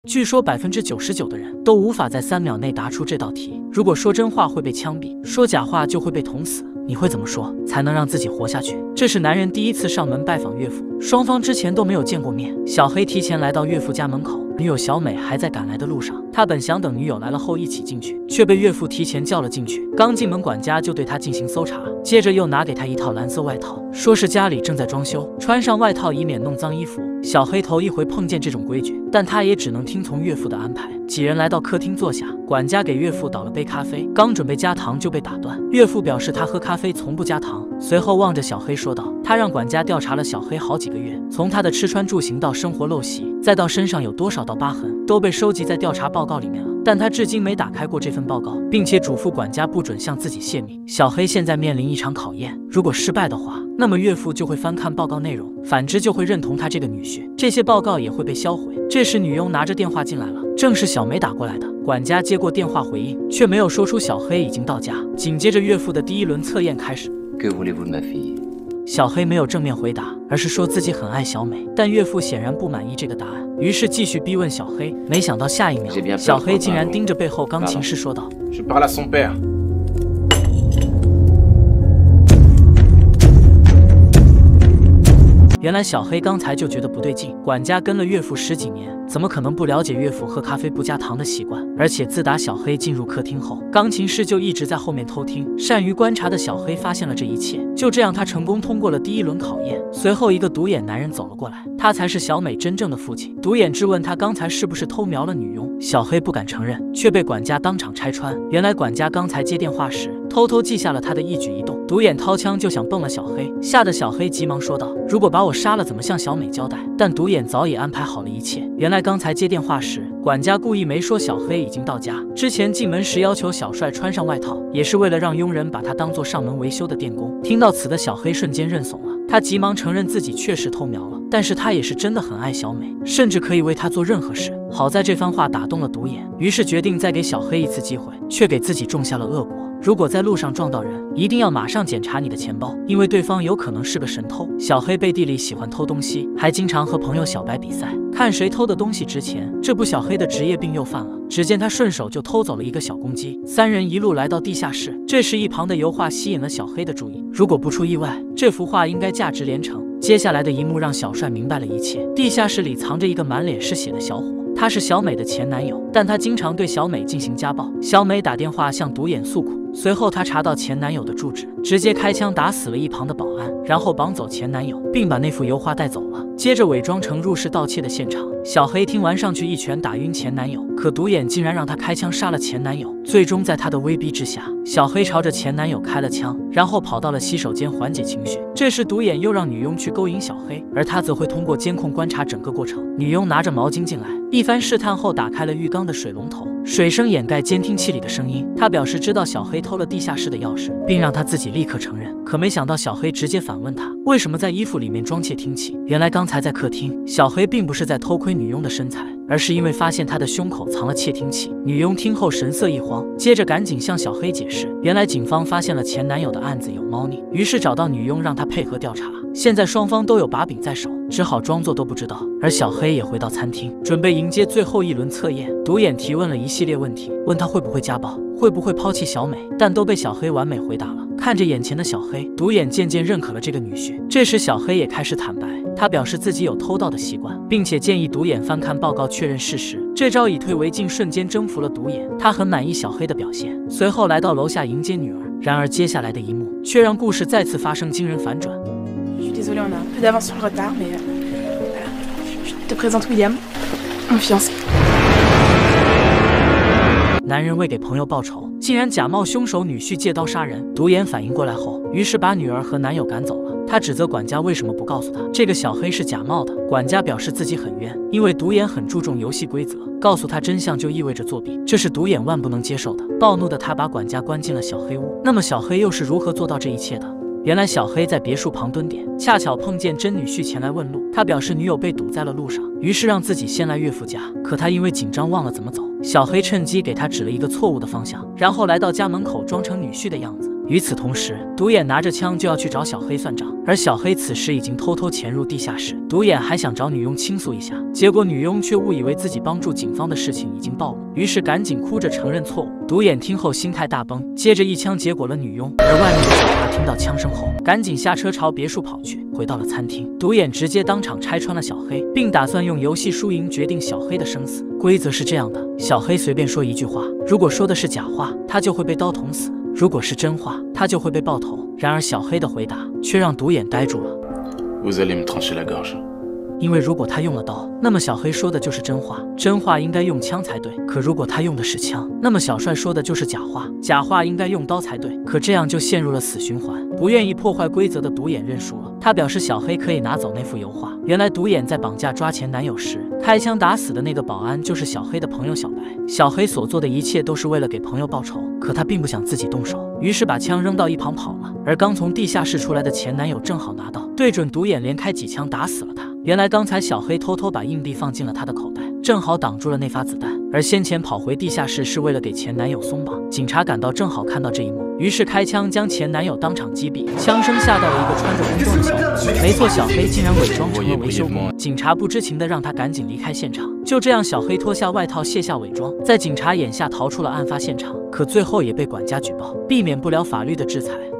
据说99%的人都无法在3秒内答出这道题。如果说真话会被枪毙，说假话就会被捅死。你会怎么说才能让自己活下去？这是男人第一次上门拜访岳父，双方之前都没有见过面。小黑提前来到岳父家门口，女友小美还在赶来的路上。他本想等女友来了后一起进去，却被岳父提前叫了进去。刚进门，管家就对他进行搜查，接着又拿给他一套蓝色外套，说是家里正在装修，穿上外套以免弄脏衣服。小黑头一回碰见这种规矩，但他也只能听从岳父的安排。几人来到客厅坐下，管家给岳父倒了杯咖啡，刚准备加糖就被打断。岳父表示他喝咖啡从不加糖，随后望着小黑说道：“他让管家调查了小黑好几个月，从他的吃穿住行到生活陋习，再到身上有多少道疤痕，都被收集在调查报告里面了。但他至今没打开过这份报告，并且嘱咐管家不准向自己泄密。小黑现在面临一场考验，如果失败的话，那么岳父就会翻看报告内容，反之就会认同他这个女婿，这些报告也会被销毁。”这时女佣拿着电话进来了，正是小梅打过来的。管家接过电话回应，却没有说出小黑已经到家。紧接着岳父的第一轮测验开始。小黑没有正面回答，而是说自己很爱小美，但岳父显然不满意这个答案，于是继续逼问小黑。没想到下一秒，小黑竟然盯着背后钢琴师说道：“原来小黑刚才就觉得不对劲，管家跟了岳父10几年，怎么可能不了解岳父喝咖啡不加糖的习惯？而且自打小黑进入客厅后，钢琴师就一直在后面偷听。善于观察的小黑发现了这一切，就这样他成功通过了第一轮考验。随后一个独眼男人走了过来，他才是小美真正的父亲。独眼质问他刚才是不是偷瞄了女佣，小黑不敢承认，却被管家当场拆穿。原来管家刚才接电话时偷偷记下了他的一举一动。独眼掏枪就想蹦了小黑，吓得小黑急忙说道：“如果把我杀了怎么向小美交代？”但独眼早已安排好了一切。原来刚才接电话时，管家故意没说小黑已经到家。之前进门时要求小帅穿上外套，也是为了让佣人把他当作上门维修的电工。听到此的小黑瞬间认怂了，他急忙承认自己确实偷瞄了，但是他也是真的很爱小美，甚至可以为她做任何事。好在这番话打动了独眼，于是决定再给小黑一次机会，却给自己种下了恶果。如果在路上撞到人，一定要马上检查你的钱包，因为对方有可能是个神偷。小黑背地里喜欢偷东西，还经常和朋友小白比赛，看谁偷的东西值钱。这不，小黑的职业病又犯了。只见他顺手就偷走了一个小公鸡。3人一路来到地下室，这时一旁的油画吸引了小黑的注意。如果不出意外，这幅画应该价值连城。接下来的一幕让小帅明白了一切。地下室里藏着一个满脸是血的小伙，他是小美的前男友，但他经常对小美进行家暴。小美打电话向独眼诉苦，随后他查到前男友的住址，直接开枪打死了一旁的保安，然后绑走前男友，并把那幅油画带走了。接着伪装成入室盗窃的现场。小黑听完上去一拳打晕前男友，可独眼竟然让他开枪杀了前男友。最终在他的威逼之下，小黑朝着前男友开了枪，然后跑到了洗手间缓解情绪。这时独眼又让女佣去勾引小黑，而他则会通过监控观察整个过程。女佣拿着毛巾进来，一番试探后打开了浴缸的水龙头，水声掩盖监听器里的声音。他表示知道小黑偷了地下室的钥匙，并让他自己立刻承认。可没想到小黑直接反问他为什么在衣服里面装窃听器。原来刚才在客厅，小黑并不是在偷窥女佣的身材，而是因为发现她的胸口藏了窃听器。女佣听后神色一慌，接着赶紧向小黑解释，原来警方发现了前男友的案子有猫腻，于是找到女佣让她配合调查。现在双方都有把柄在手，只好装作都不知道。而小黑也回到餐厅，准备迎接最后一轮测验。独眼提问了一系列问题，问他会不会家暴，会不会抛弃小美，但都被小黑完美回答了。看着眼前的小黑，独眼渐渐认可了这个女婿。这时小黑也开始坦白，他表示自己有偷盗的习惯，并且建议独眼翻看报告确认事实。这招以退为进，瞬间征服了独眼，他很满意小黑的表现。随后来到楼下迎接女儿，然而接下来的一幕却让故事再次发生惊人反转。 Je suis désolée, on a un peu d'avance sur le retard, mais voilà. Je te présente William, mon fiancé. 男人为给朋友报仇，竟然假冒凶手女婿借刀杀人。独眼反应过来后，于是把女儿和男友赶走了。他指责管家为什么不告诉他这个小黑是假冒的。管家表示自己很冤，因为独眼很注重游戏规则，告诉他真相就意味着作弊，这是独眼万不能接受的。暴怒的他把管家关进了小黑屋。那么小黑又是如何做到这一切的？原来小黑在别墅旁蹲点，恰巧碰见真女婿前来问路。他表示女友被堵在了路上，于是让自己先来岳父家。可他因为紧张忘了怎么走，小黑趁机给他指了一个错误的方向，然后来到家门口装成女婿的样子。 与此同时，独眼拿着枪就要去找小黑算账，而小黑此时已经偷偷潜入地下室。独眼还想找女佣倾诉一下，结果女佣却误以为自己帮助警方的事情已经暴露，于是赶紧哭着承认错误。独眼听后心态大崩，接着一枪结果了女佣。而外面的警察听到枪声后，赶紧下车朝别墅跑去。回到了餐厅，独眼直接当场拆穿了小黑，并打算用游戏输赢决定小黑的生死。规则是这样的，小黑随便说一句话，如果说的是假话，他就会被刀捅死；如果是真话，他就会被爆头。然而小黑的回答却让独眼呆住了。 Vous allez me trancher la gorge。 因为如果他用了刀，那么小黑说的就是真话，真话应该用枪才对。可如果他用的是枪，那么小帅说的就是假话，假话应该用刀才对。可这样就陷入了死循环。不愿意破坏规则的独眼认输了，他表示小黑可以拿走那幅油画。原来独眼在绑架抓前男友时，开枪打死的那个保安就是小黑的朋友小白。小黑所做的一切都是为了给朋友报仇，可他并不想自己动手，于是把枪扔到一旁跑了。而刚从地下室出来的前男友正好拿到，对准独眼连开几枪打死了他。原来刚才小黑偷偷把硬币放进了他的口袋，正好挡住了那发子弹。而先前跑回地下室是为了给前男友松绑。警察赶到正好看到这一幕，于是开枪将前男友当场击毙。枪声吓到了一个穿着工装的小伙，没错，小黑竟然伪装成了维修工。警察不知情的让他赶紧离开现场。就这样，小黑脱下外套，卸下伪装，在警察眼下逃出了案发现场。可最后也被管家举报，避免不了法律的制裁。